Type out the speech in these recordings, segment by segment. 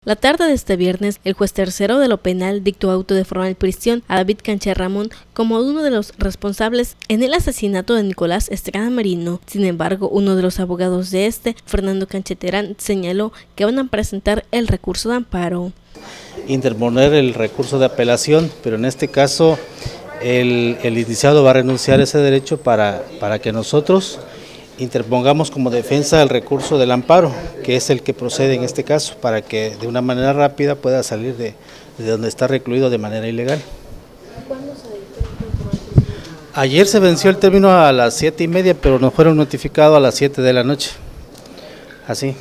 La tarde de este viernes, el juez tercero de lo penal dictó auto de formal prisión a David Cancher Ramón como uno de los responsables en el asesinato de Nicolás Estrada Merino. Sin embargo, uno de los abogados de Fernando Cancher Terán, señaló que van a presentar el recurso de amparo. Interponer el recurso de apelación, pero en este caso el indiciado va a renunciar a ese derecho para que nosotros interpongamos como defensa el recurso del amparo, que es el que procede en este caso, para que de una manera rápida pueda salir de donde está recluido de manera ilegal. ¿Cuándo se dictó? Ayer se venció el término a las 7:30, pero nos fueron notificados a las 7 de la noche. Así.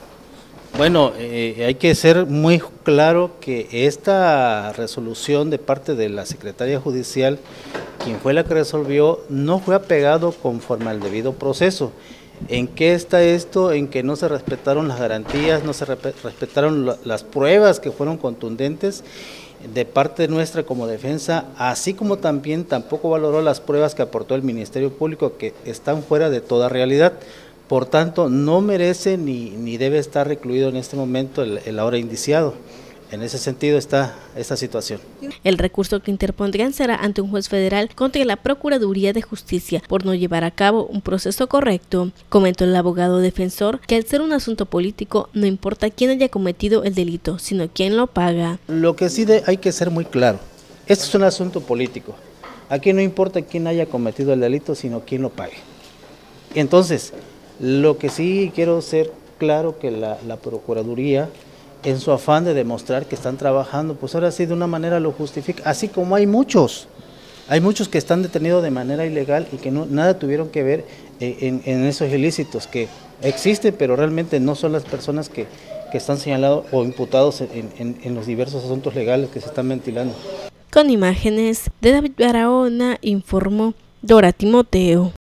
Bueno, hay que ser muy claro que esta resolución de parte de la Secretaría Judicial, quien fue la que resolvió, no fue apegado conforme al debido proceso. ¿En qué está esto? En que no se respetaron las garantías, no se respetaron las pruebas que fueron contundentes de parte nuestra como defensa, así como también tampoco valoró las pruebas que aportó el Ministerio Público, que están fuera de toda realidad. Por tanto, no merece ni debe estar recluido en este momento el ahora indiciado. En ese sentido está esta situación. El recurso que interpondrán será ante un juez federal contra la Procuraduría de Justicia por no llevar a cabo un proceso correcto. Comentó el abogado defensor que al ser un asunto político no importa quién haya cometido el delito, sino quién lo paga. Lo que sí hay que ser muy claro, este es un asunto político. Aquí no importa quién haya cometido el delito, sino quién lo pague. Entonces, lo que sí quiero ser claro que la Procuraduría, en su afán de demostrar que están trabajando, pues ahora sí de una manera lo justifica, así como hay muchos que están detenidos de manera ilegal y que nada tuvieron que ver en esos ilícitos que existen, pero realmente no son las personas que están señalados o imputados en los diversos asuntos legales que se están ventilando. Con imágenes de David Barahona, informó Dora Timoteo.